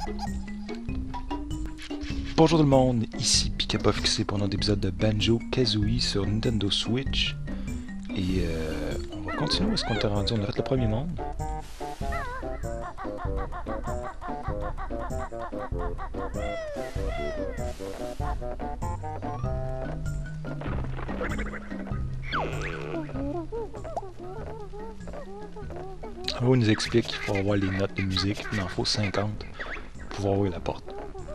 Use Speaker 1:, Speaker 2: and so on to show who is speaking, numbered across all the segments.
Speaker 1: Bonjour tout le monde, ici Pika Fixé pour notre épisode de Banjo-Kazooie sur Nintendo Switch. Et on va continuer où est-ce qu'on était rendu, on a fait le premier monde. On nous explique qu'il faut avoir les notes de musique, il en faut 50 pour pouvoir ouvrir la porte.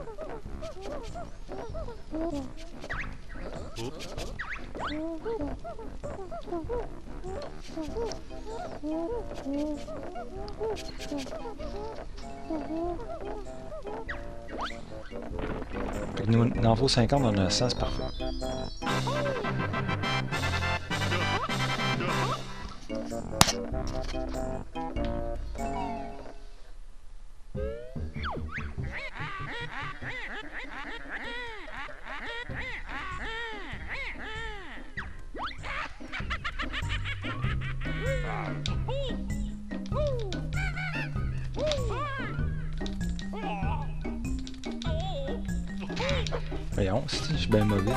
Speaker 1: Fait que nous, il en faut 50, on a 100, c'est parfait. Voyons, si je suis bien mauvais.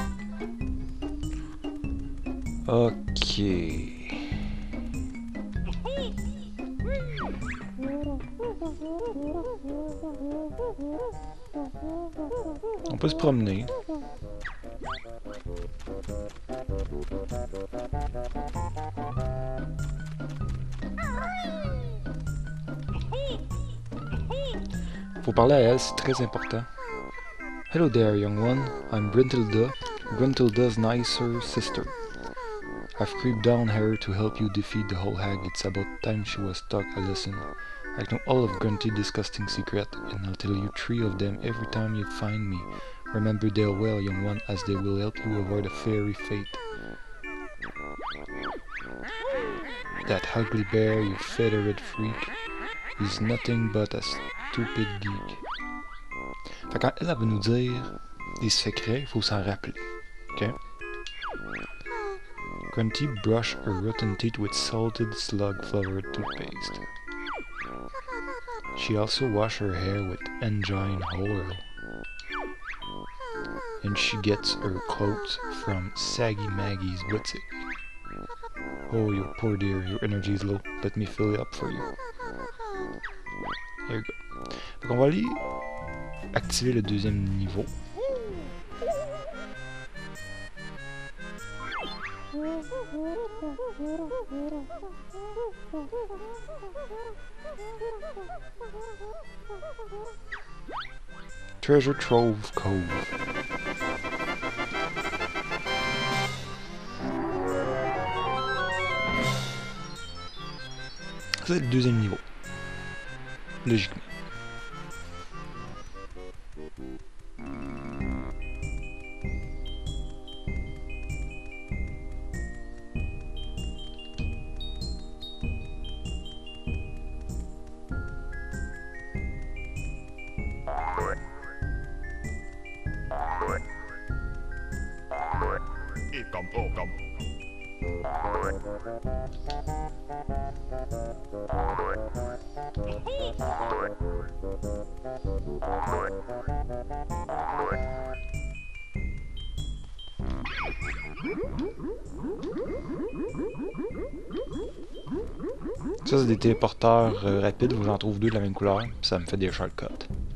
Speaker 1: Ok. On peut se promener. Faut parler à elle, c'est très important. Hello there, young one. I'm Gruntilda, Gruntilda's nicer sister. I've creeped down here to help you defeat the whole hag. It's about time she was taught a lesson. I know all of Grunty's disgusting secrets, and I'll tell you 3 of them every time you find me. Remember them well, young one, as they will help you avoid a fairy fate. That ugly bear, you feathered freak, is nothing but a stupid geek. Fait quand elle va nous dire des secrets, il faut s'en rappeler. Ok? Grunty brush her rotten teeth with salted slug-flavored toothpaste. She also wash her hair with engine oil. And she gets her clothes from Saggy Maggie's boutique. Oh, you poor dear, your energy is low. Let me fill it up for you. There you go. Donc on va aller activer le deuxième niveau. Treasure Trove Cove. C'est le deuxième niveau. Logiquement. Ça, c'est des téléporteurs rapides où j'en trouve 2 de la même couleur, puis ça me fait des shortcuts.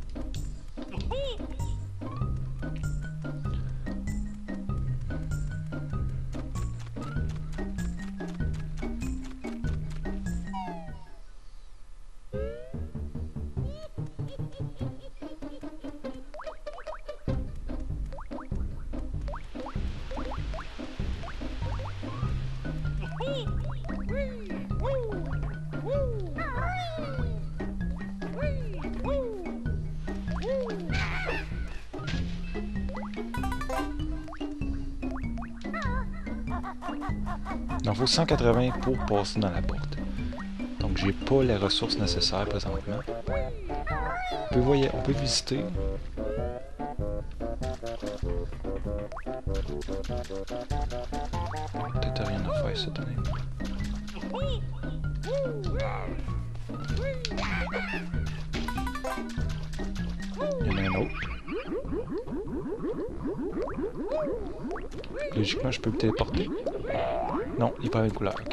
Speaker 1: Il en faut 180 pour passer dans la porte. Donc j'ai pas les ressources nécessaires présentement. On peut visiter. Peut-être rien à faire cette année. autre. Logiquement, je peux me téléporter. Non, il est pas la même couleur. Okay.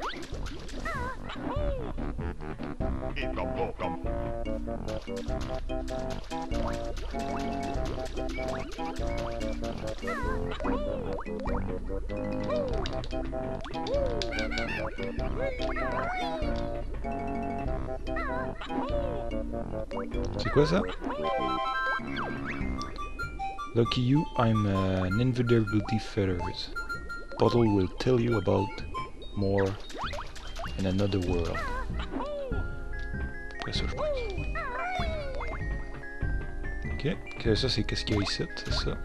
Speaker 1: C'est quoi ça? Lucky you, I'm an invisibility feathers. Bottle will tell you about more in another world. Après ça, je pense. Ok, que ça c'est qu'est-ce qu'il y a ici, c'est ça.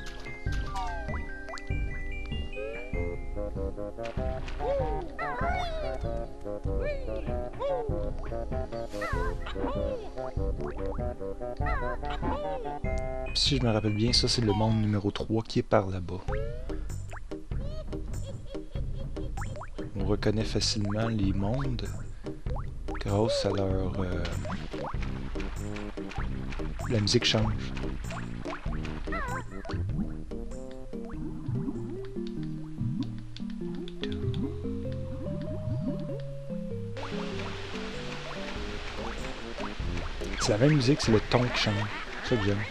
Speaker 1: Si je me rappelle bien, ça c'est le monde numéro 3 qui est par là-bas. On reconnaît facilement les mondes grâce à leur... la musique change. C'est la même musique, c'est le ton qui change. C'est ça que j'aime.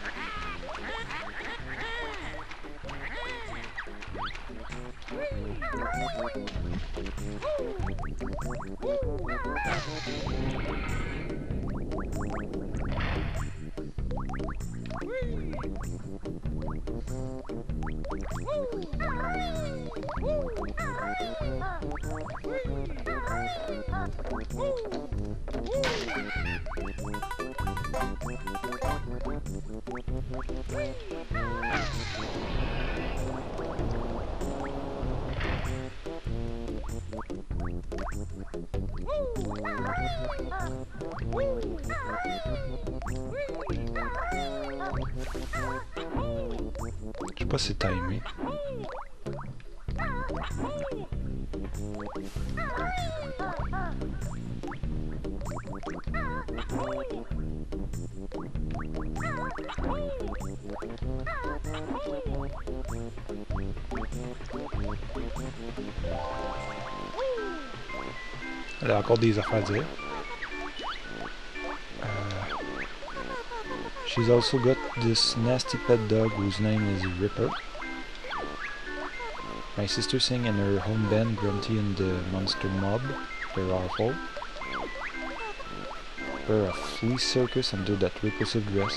Speaker 1: Je sais pas si c'est timé. Elle a encore des affaires à dire. She's also got this nasty pet dog whose name is Ripper. My sister sing in her home band Grunty and the Monster Mob. They're awful. Wear a flea circus under that repulsive dress.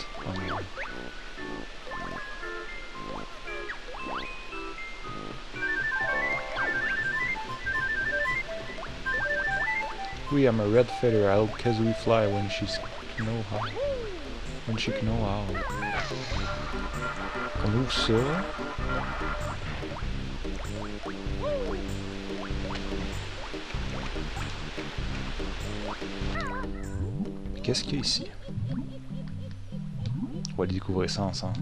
Speaker 1: Oui, I'm a red feather. I'll Kazooie fly when she's know how. When she know how. On ouvre ça. Qu'est-ce qu'il y a ici? On va aller découvrir ça ensemble.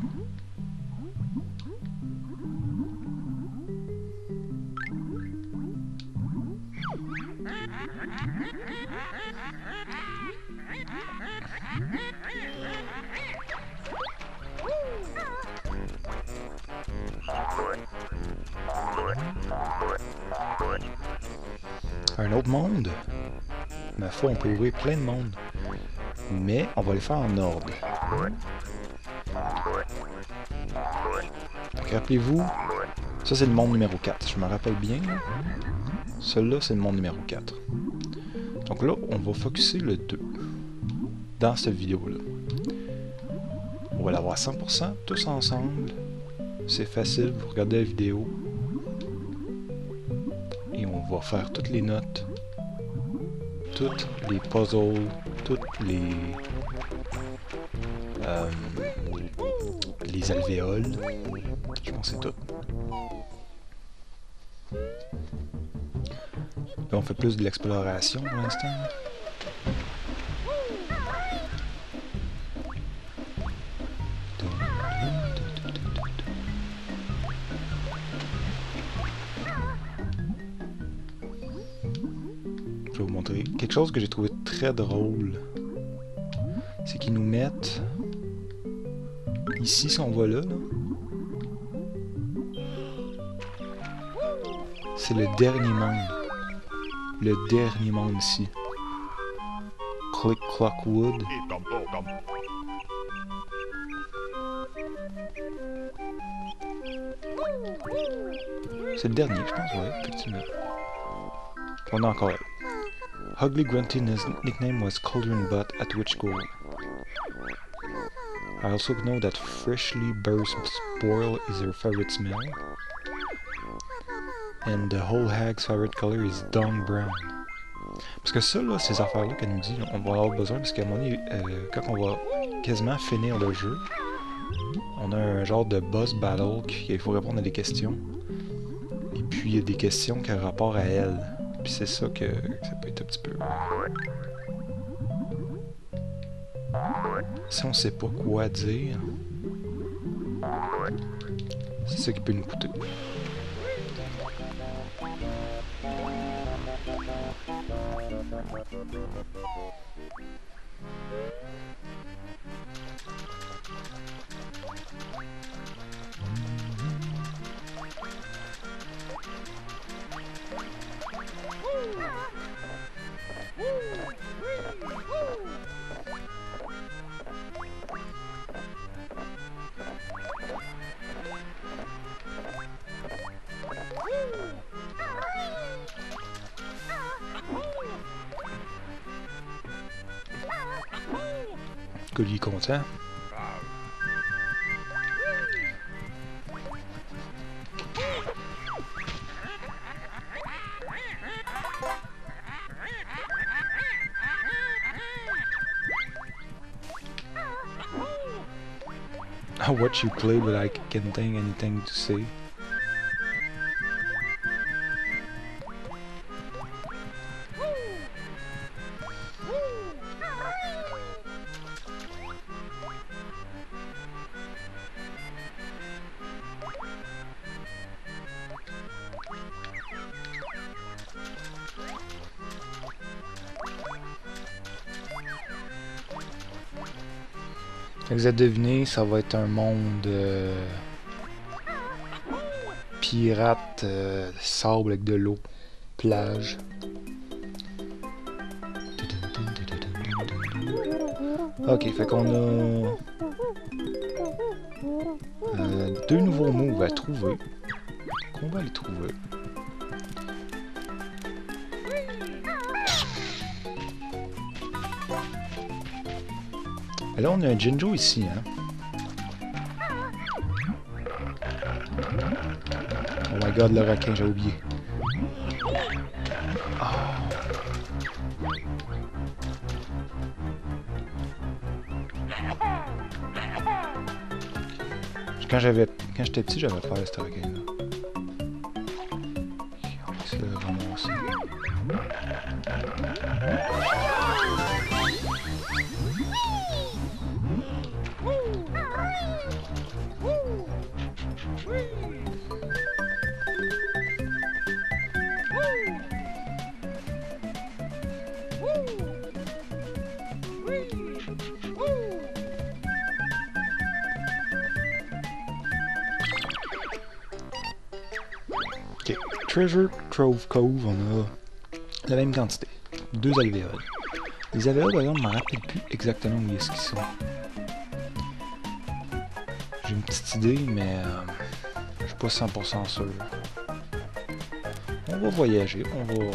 Speaker 1: Un autre monde? Ma foi, on peut ouvrir plein de mondes. Mais on va les faire en ordre. Rappelez-vous, ça c'est le monde numéro 4. Je me rappelle bien. Celui-là, c'est le monde numéro 4. Donc là, on va focusser le 2. Dans cette vidéo-là. On va l'avoir 100%, tous ensemble. C'est facile, vous regardez la vidéo. Et on va faire toutes les notes. Toutes les puzzles. Toutes les alvéoles. Je pense que c'est tout. Là, on fait plus de l'exploration pour l'instant. Je vais vous montrer quelque chose que j'ai trouvé très drôle. C'est qu'ils nous mettent Ici, si on va là, c'est le dernier monde. Le dernier monde ici. Click Clock Wood. C'est le dernier, je pense, ouais, effectivement. On a encore là. Ugly Grunty, his nickname was Cauldron Butt at which goal. I also know that freshly burst spoil is her favorite smell. And the whole hag's favorite color is dung brown. Parce que ça, là, ces affaires-là qu'elle nous dit, on va avoir besoin parce qu'à un moment donné, quand on va quasiment finir le jeu, on a un genre de boss battle qu'il faut répondre à des questions. Et puis il y a des questions qui ont rapport à elle. Puis c'est ça que ça peut être un petit peu... Si on sait pas quoi dire, c'est ça qui peut nous coûter. Collier content. I watch you play, but I can't think anything to say. Vous avez deviné, ça va être un monde pirate, sable avec de l'eau, plage. Ok, fait qu'on a deux nouveaux moves à trouver. Qu'on va les trouver. Et là, on a un Jinjo ici, hein. Oh my god, le requin, j'ai oublié. Oh. Quand j'étais petit, j'avais peur de ce requin-là. On va essayer de le ramasser. Ok, Treasure Trove Cove, on a la même quantité. 2 alvéoles. Les alvéoles, par exemple, je ne me rappelle plus exactement où est-ce qu'ils sont. J'ai une petite idée, mais je suis pas 100% sûr. On va voyager, on va...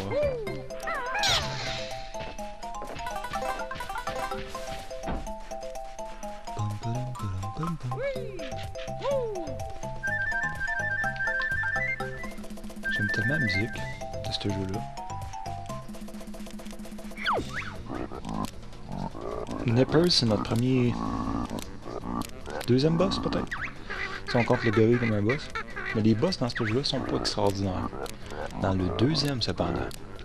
Speaker 1: J'aime tellement la musique de ce jeu-là. Nippers, c'est notre premier... deuxième boss, peut-être? Si on compte le gorille comme un boss. Mais les boss dans ce jeu-là sont pas extraordinaires. Dans le deuxième, cependant.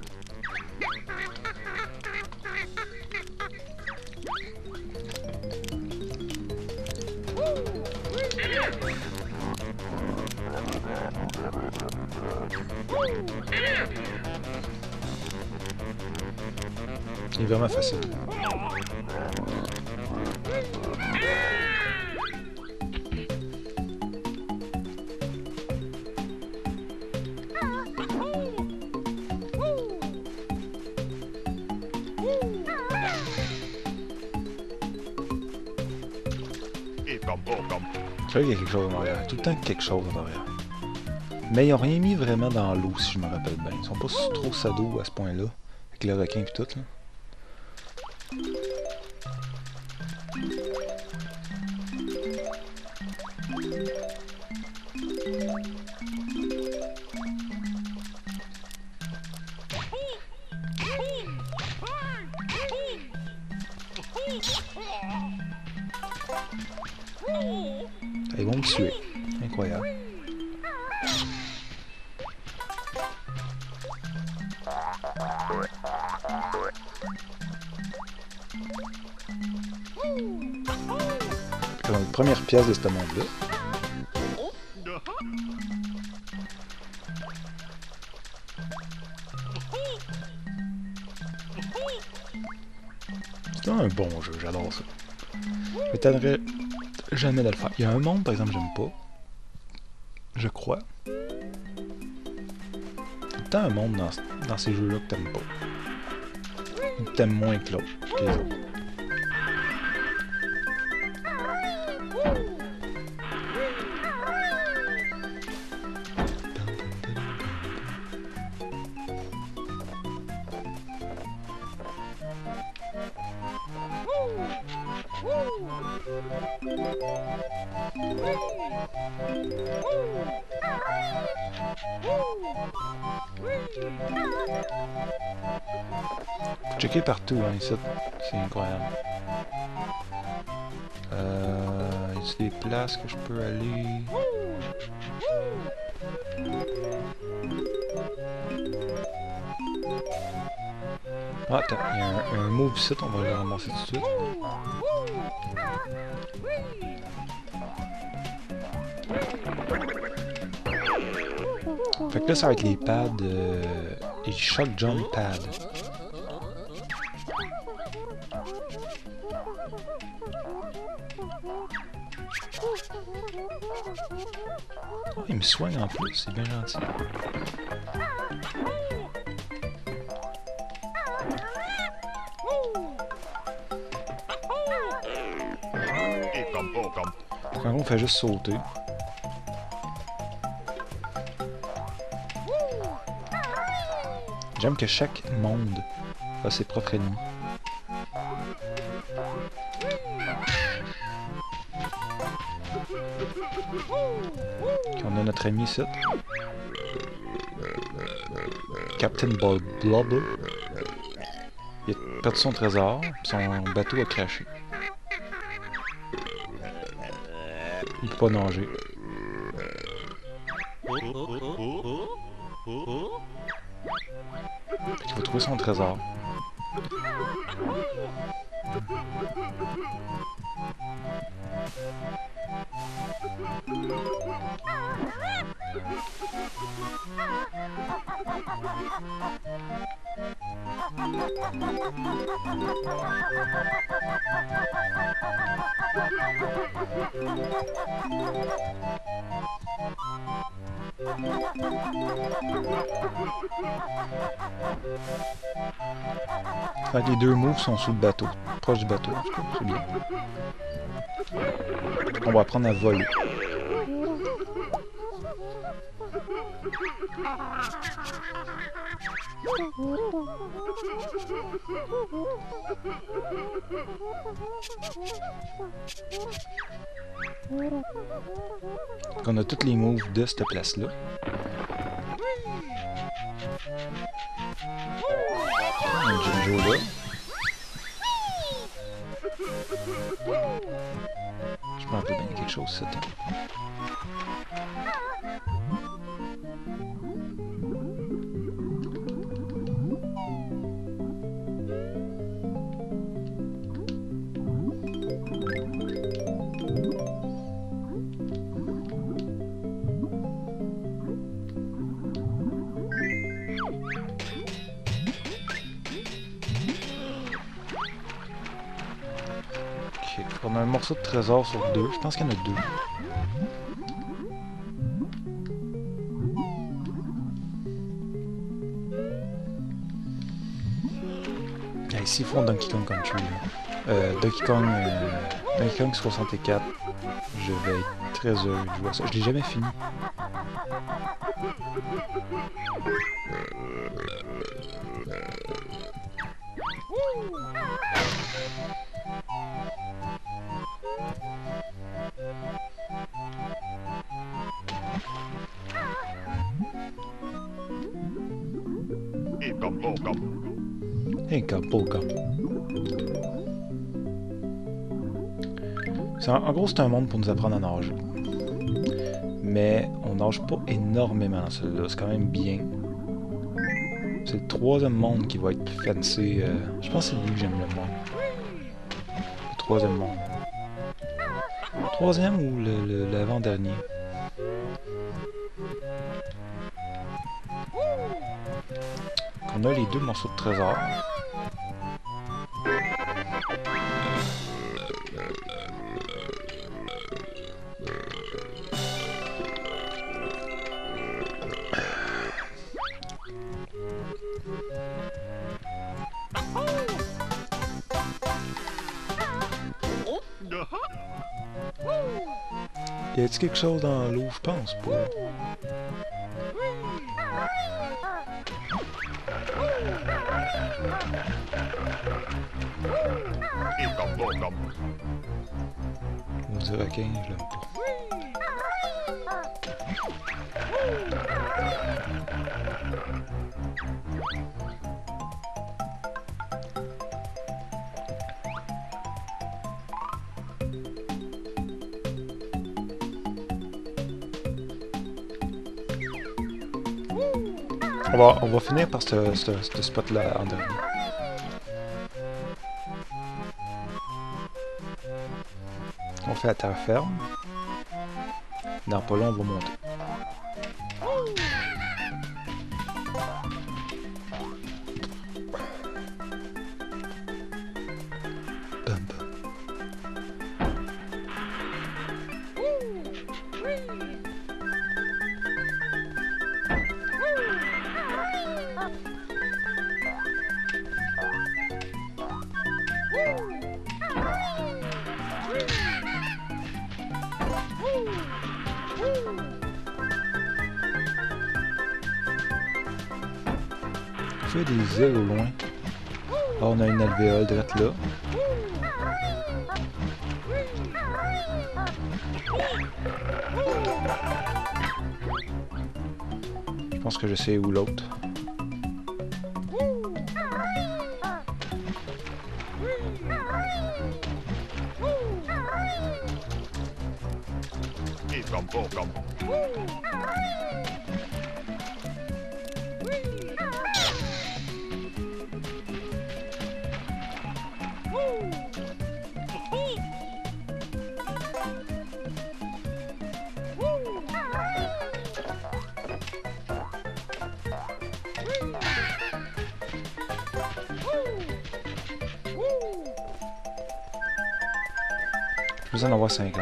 Speaker 1: Il est vraiment facile. Je sais qu'il y a quelque chose en arrière. Il y a tout le temps quelque chose en arrière. Mais ils n'ont rien mis vraiment dans l'eau, si je me rappelle bien. Ils sont pas trop sados à ce point-là. Avec le requin et tout, là. Ils vont me tuer. Incroyable. Comme première pièce de ce monde-là. C'est un bon jeu, j'adore ça. Je m'étonnerais jamais de le faire. Il y a un monde, par exemple, j'aime pas. Je crois. Il y a tant un monde dans ces jeux-là que t'aimes pas. Ou que t'aimes moins que l'autre. Que les autres. Faut checker partout, hein, ici. C'est incroyable. Y a des places que je peux aller? Ah, attends, il y a un move ici, on va le ramasser tout de suite. Fait que là, ça va être les pads, les shock jump pads. Oh, il me soigne en plus, c'est bien gentil. Quand on fait juste sauter. J'aime que chaque monde a ses propres ennemis. On a notre ami ici. Captain Blubber. Il a perdu son trésor, son bateau a crashé. Il peut pas nager. Il faut trouver son trésor. Fait, les deux moves sont sous le bateau, proche du bateau, en tout cas, c'est bien. On va apprendre à voler. Donc on a tous les moves de cette place-là. Un Jinjo là. Je me rappelle bien quelque chose, c'était. On a un morceau de trésor sur deux. Je pense qu'il y en a deux. Ah, ici, ils font Donkey Kong Country. Là. Donkey Kong 64. Je vais être très heureux de jouer à ça. Je l'ai jamais fini. Hey, bubblegum. En gros, c'est un monde pour nous apprendre à nager. Mais on nage pas énormément dans celui-là. C'est quand même bien. C'est le troisième monde qui va être fancy. Je pense que c'est lui que j'aime le moins. Le troisième monde. Troisième ou l'avant-dernier? On a les deux morceaux de trésor. Y a-t-il quelque chose dans l'eau? Je pense pas. On dirait requin, je l'aime pas. On va finir par ce spot-là en dernier. On fait la terre ferme. Dans pas long, on va monter. Bum, bum. On fait des îles au loin. Ah, on a une alvéole drette là. Je pense que je sais où l'autre. Je vais en avoir 50.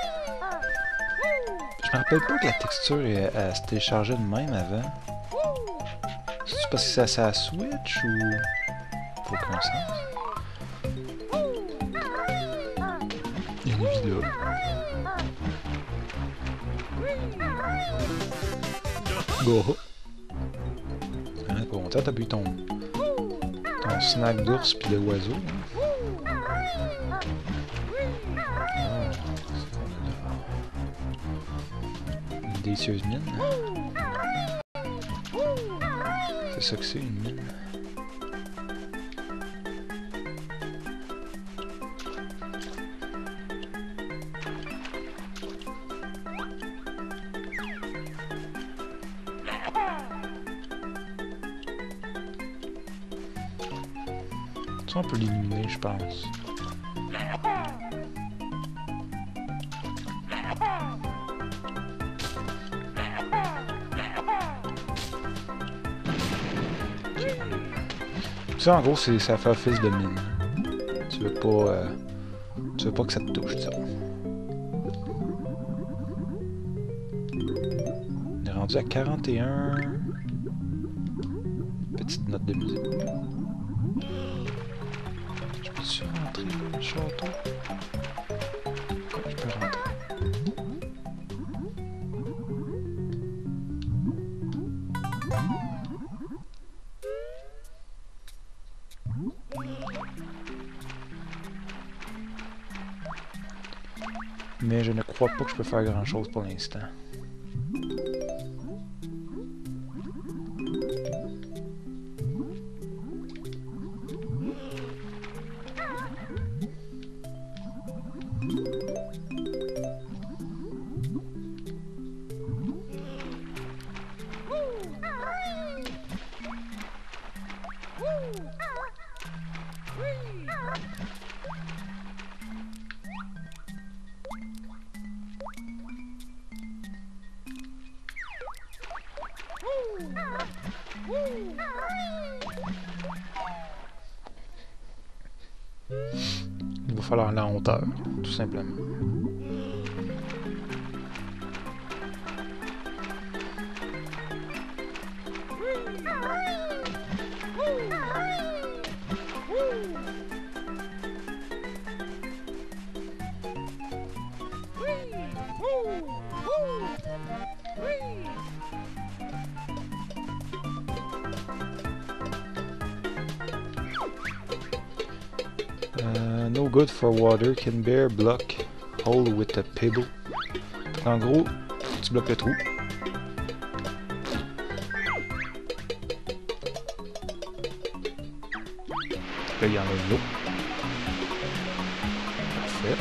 Speaker 1: Je me rappelle pas que la texture elle se téléchargeait de même avant. C'est parce que c'est à Switch ou... Pour aucun sens. Il y a une vidéo. Go! Hein, pas longtemps, t'as bu ton snack d'ours pis de oiseau. Hein? Une délicieuse mine. C'est ça que c'est, une mine. Ça, on peut l'éliminer, je pense. Ça, en gros, ça fait office de mine. Tu veux pas que ça te touche, ça. On est rendu à 41. Petite note de musique. Je peux Peux-tu rentrer dans le château? Ouais, je peux rentrer. Mais je ne crois pas que je peux faire grand chose pour l'instant. Il va falloir aller en hauteur, tout simplement. No good for water, can bear block hole with a pebble. En gros, faut que tu bloques le trou. Là, il y en a de l'eau. Parfait.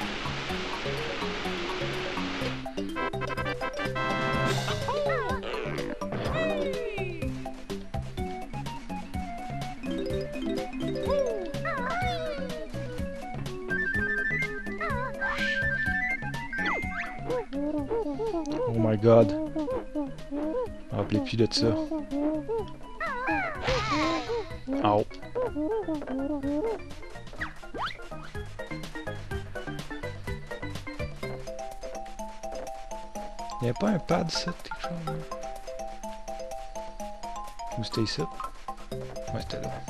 Speaker 1: Oh my god. Je me rappelais plus de ça. Au. Il n'y a pas un pad ça, quelque chose? Ou c'était ici? Ouais, c'était là.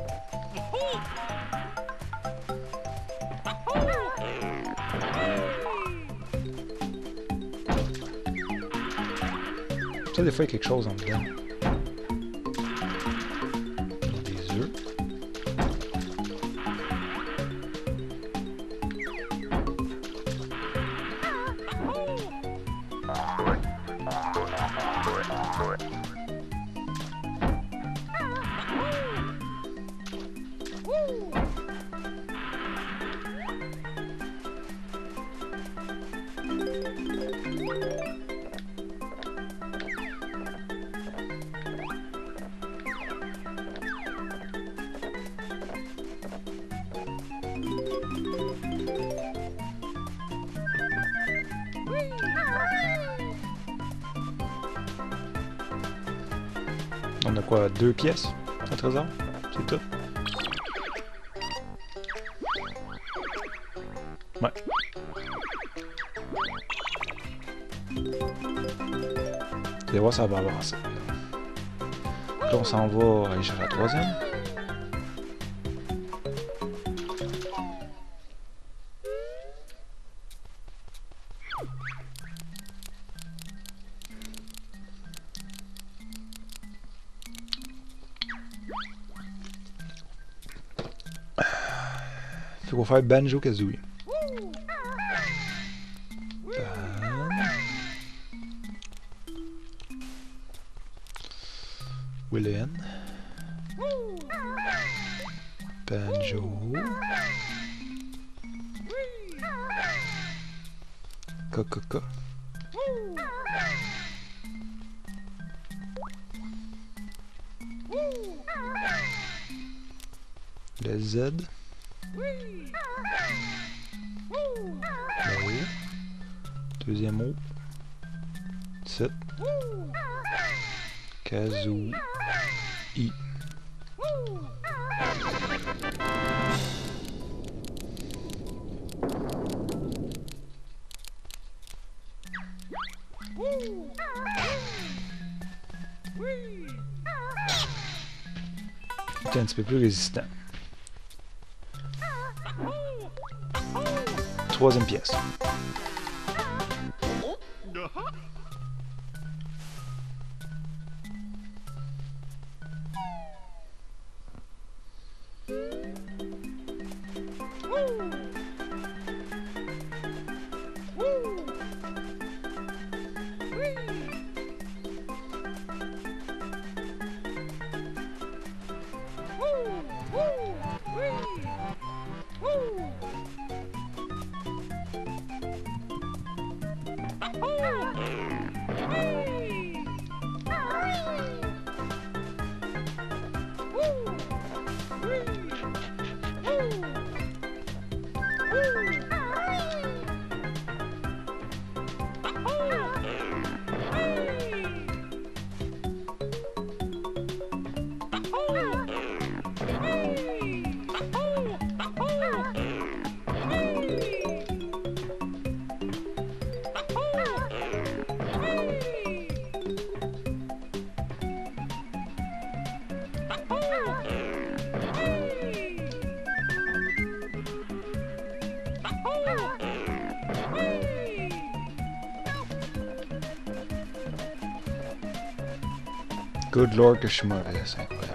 Speaker 1: Ça, des fois, il y a quelque chose en dedans. Des œufs. On a quoi, 2 pièces? Un trésor? C'est tout? Ouais. Vous allez voir, ça va avancer. Là, on s'en va aller chercher la troisième. Fait qu'on va faire Banjo-Kazooie. Willen. Banjo. Coca. Le Z. Le O. Deuxième O. 7. Kazoo. I. C'est un petit peu plus résistant. Troisième pièce. Good Lord que je suis mauvais, c'est incroyable.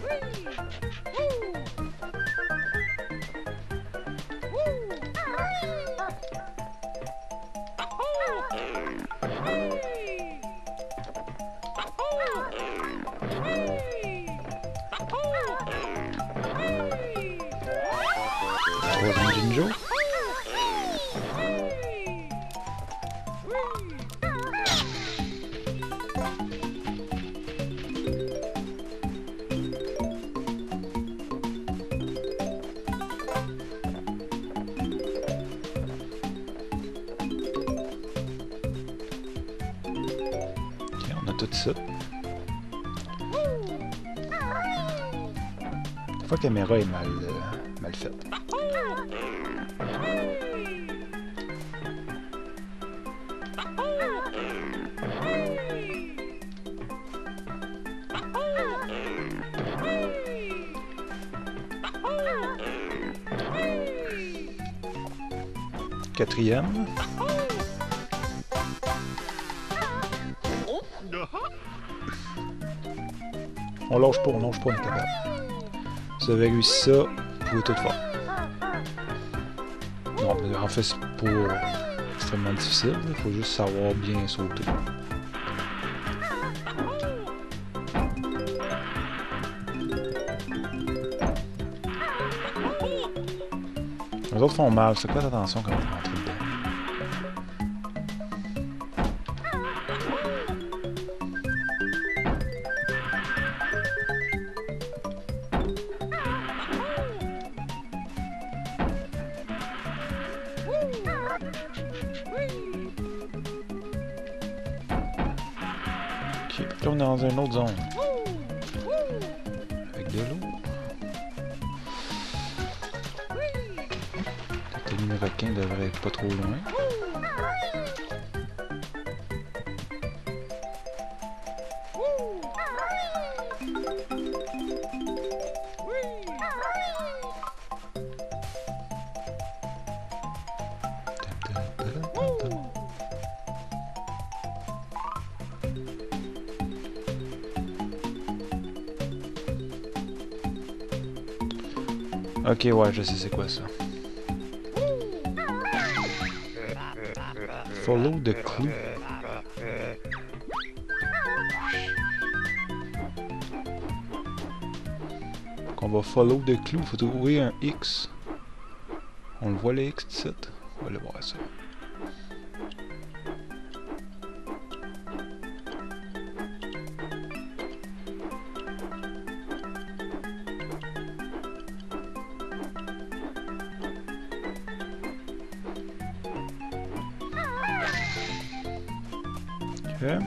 Speaker 1: Troisième Jinjo. Tout ça. Des fois, la caméra est mal faite. Quatrième. On lâche pas, on est capable. Si vous avez réussi ça, vous pouvez tout faire. Non, mais en fait, c'est pas extrêmement difficile, il faut juste savoir bien sauter. Les autres font mal, c'est quoi attention quand on rentre dedans. Ok, là on est dans une autre zone. Avec de l'eau. Le requin devrait être pas trop loin. Ok, ouais, je sais c'est quoi ça. Follow the clue. Donc on va follow the clue, il faut trouver un X. On le voit le X ici. On va aller voir ça. Okay.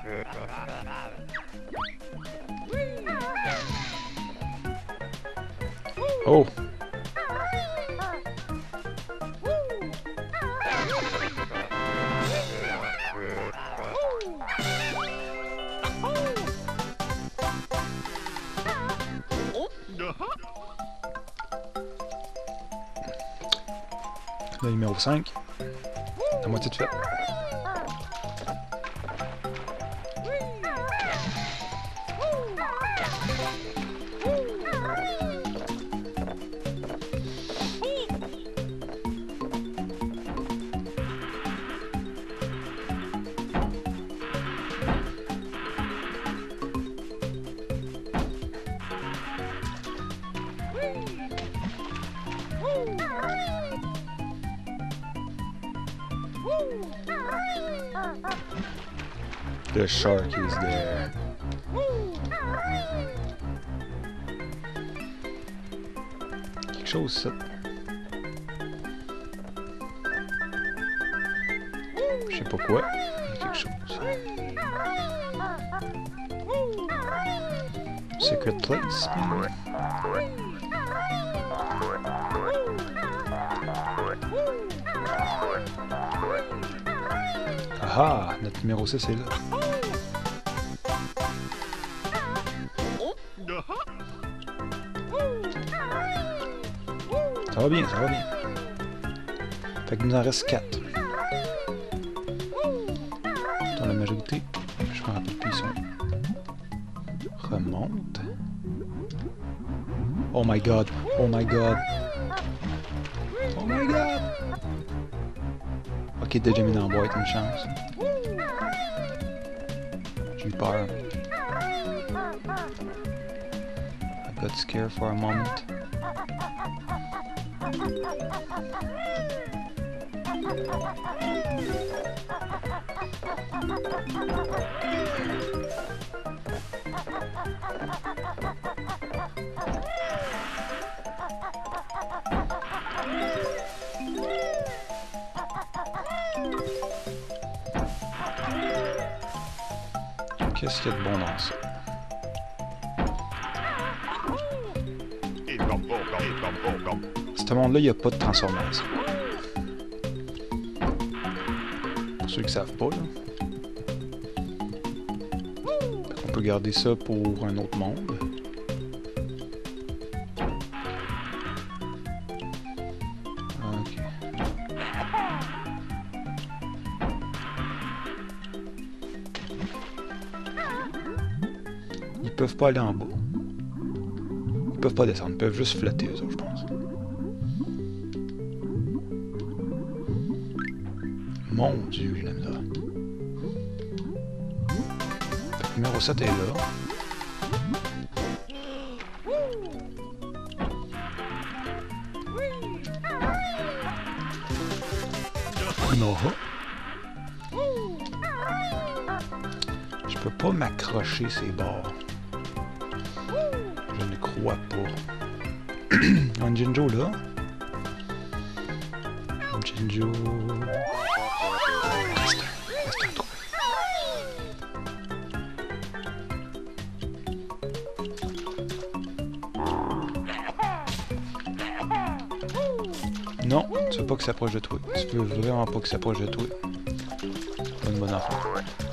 Speaker 1: Oh! Le numéro 5. La moitié de fait. The shark is there. Quelque chose ça. Je sais pas quoi, mais quelque chose. Secret place. Ah, notre numéro 6 est là. Ça va bien, ça va bien. Fait qu'il nous en reste 4. Dans la majorité, je me rappelle plus, ils sont... Remonte. Oh my god, oh my god. Oh my god. Ok, déjà mis dans la boîte, une chance. J'ai eu peur. I got scared for a moment. Qu'est-ce qu'il y a de bon dans ça? Ce monde-là, il n'y a pas de transformation. Pour ceux qui ne savent pas, là. On peut garder ça pour un autre monde. Ok. Ils peuvent pas aller en bas. Ils peuvent pas descendre, ils peuvent juste flotter eux autres, je pense. Mon Dieu, je l'aime là. Le numéro 7 est là. Non. Je peux pas m'accrocher ces bords. Je ne crois pas. Un Jinjo là. Un Jinjo. Reste un trou. Non, tu veux pas que ça s'approche de toi. Tu veux vraiment pas que ça s'approche de toi. Pas une bonne affaire.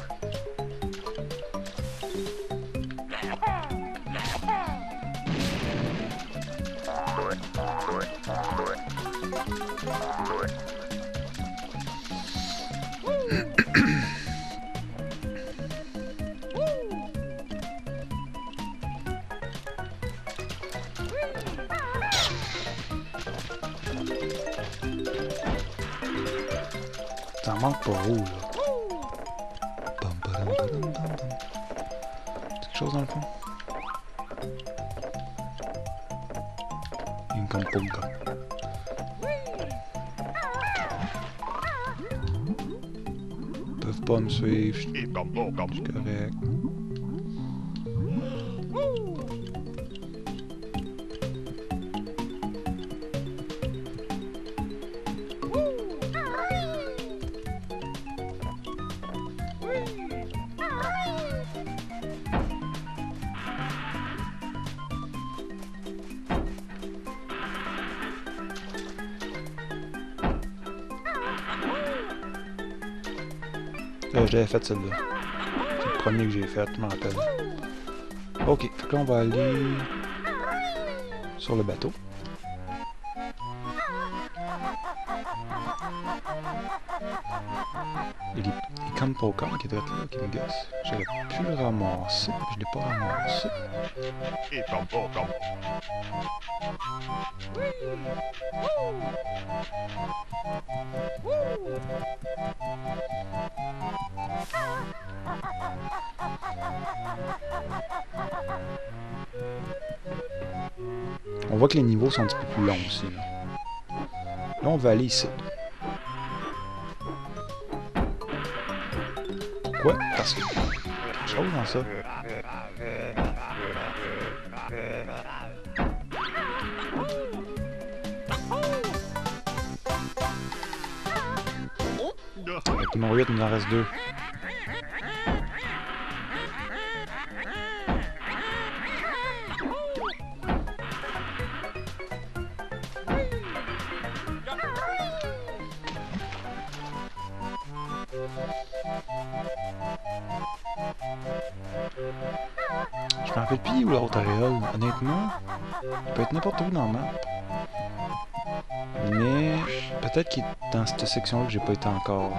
Speaker 1: Ça manque pas haut, là. Quelque chose dans le fond? Une camponga. Ils peuvent pas me suivre. Je suis correct. Je l'avais fait celle-là. C'est le premier que j'ai fait, je me rappelle. Ok, fait que là on va aller sur le bateau. Il y a des Campocom qui doivent être là, qui me gossent. J'aurais pu le ramasser, mais je l'ai pas ramassé. On voit que les niveaux sont un petit peu plus longs aussi. Là on va aller ici. Pourquoi? Parce que... quelque chose dans ça. Avec mon 8, il nous en reste 2. Je me rappelle plus où l'autre aréole, honnêtement. Il peut être n'importe où dans la map. Mais peut-être qu'il est dans cette section-là que j'ai pas été encore.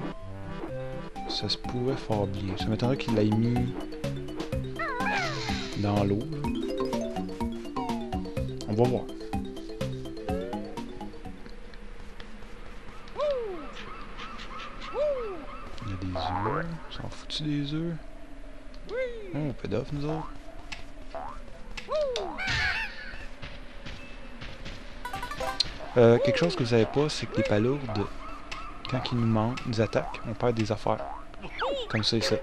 Speaker 1: Ça se pourrait fort bien. Ça m'étonnerait qu'il l'ait mis dans l'eau. On va voir. Il y a des œufs. On s'en fout-tu des œufs? Oh, pédophile nous autres. Quelque chose que vous savez pas, c'est que les palourdes, quand ils nous attaquent, on perd des affaires. Comme ça ici.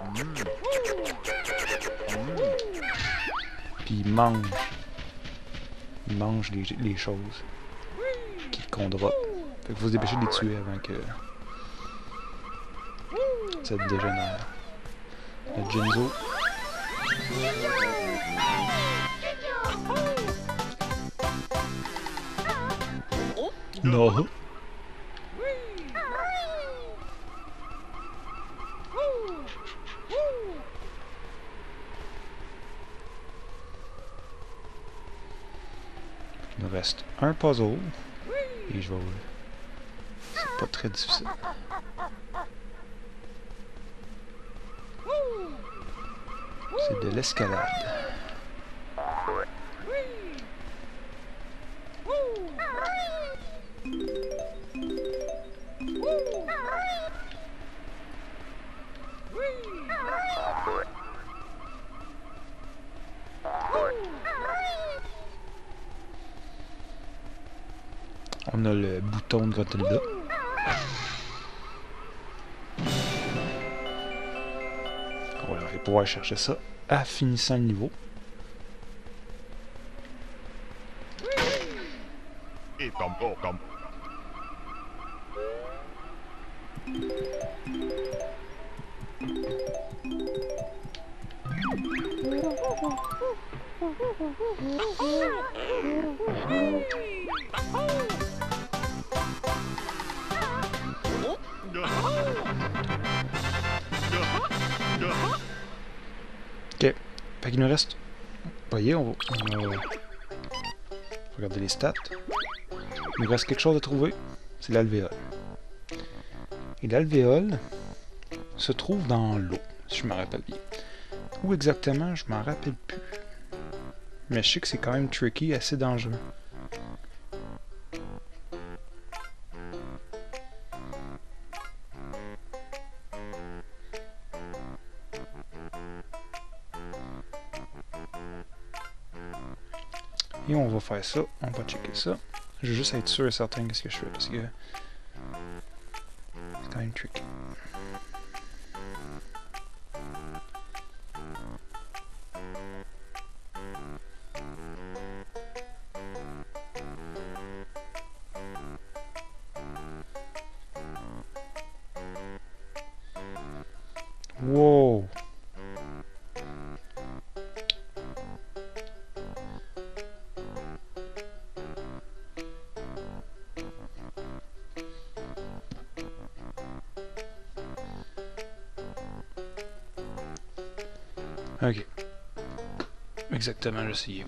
Speaker 1: Puis ils mangent. Ils mangent les choses qu'on droppe. Fait qu'il faut se dépêcher de les tuer avant que ça dégénère. Le Jinzo. Non. Il nous reste un puzzle. Et je vais... c'est pas très difficile. C'est de l'escalade. On a le bouton de Gruntilda. On va pouvoir chercher ça à finissant le niveau. Ok, fait qu'il nous reste... voyez, on va regarder les stats. Il nous reste quelque chose à trouver, c'est l'alvéole. Et l'alvéole se trouve dans l'eau, si je me rappelle bien. Où exactement, je m'en rappelle plus. Mais je sais que c'est quand même tricky, assez dangereux. Et on va faire ça, on va checker ça. Je veux juste être sûr et certain de ce que je fais parce que c'est quand même tricky. Wow! Ok. Exactement, j'essayais.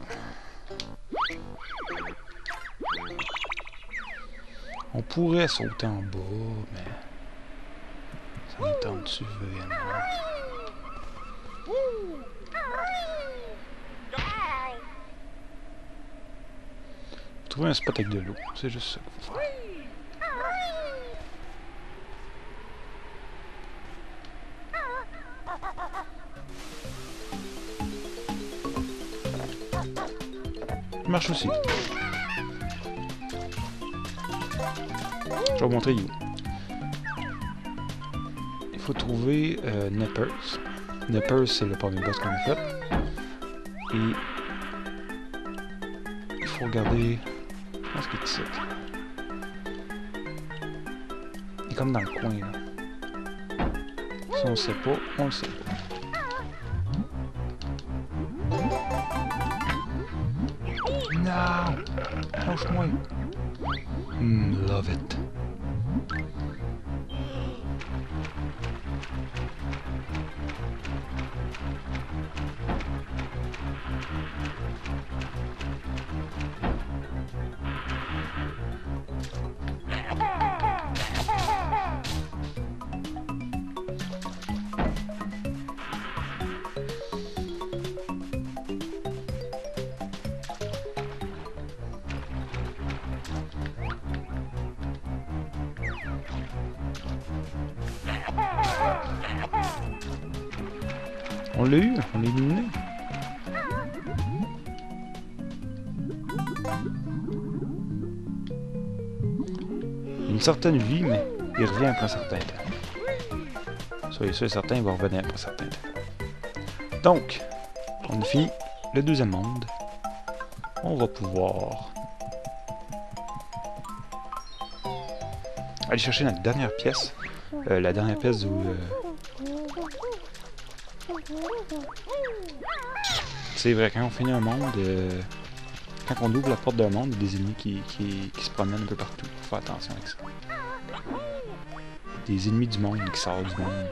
Speaker 1: On pourrait sauter en bas, mais... ça me tente-tu vraiment? Trouver un spot avec de l'eau, c'est juste ça qu'il faut faire. Ça marche aussi. Je vais vous montrer où. Il faut trouver Nippers. Nippers, c'est le premier boss qu'on a fait. Et il faut regarder... je pense qu'il est ici. Il est comme dans le coin, là. Si on ne sait pas, on le sait pas. Non! Lâche-moi! Love it. On l'a eu, on l'a éliminé. Une certaine vie, mais il revient après un certain temps. Soyez sûr et certain, il va revenir après un certain temps. Donc, on a fini le deuxième monde. On va pouvoir aller chercher notre dernière pièce. La dernière pièce où... c'est vrai, quand on finit un monde, quand on ouvre la porte d'un monde, il y a des ennemis qui se promènent un peu partout. Faut faire attention avec ça. Des ennemis du monde qui sortent du monde.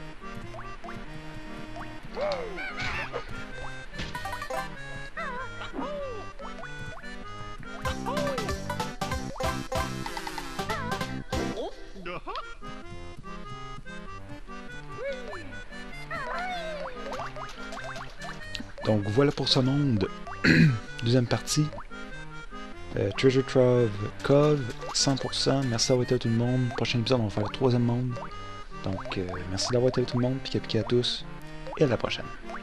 Speaker 1: Donc voilà pour ce monde. Deuxième partie. Treasure Trove Cove, 100%. Merci d'avoir été là tout le monde. Prochain épisode, on va faire le troisième monde. Donc merci d'avoir été là tout le monde. Pika pika à tous. Et à la prochaine.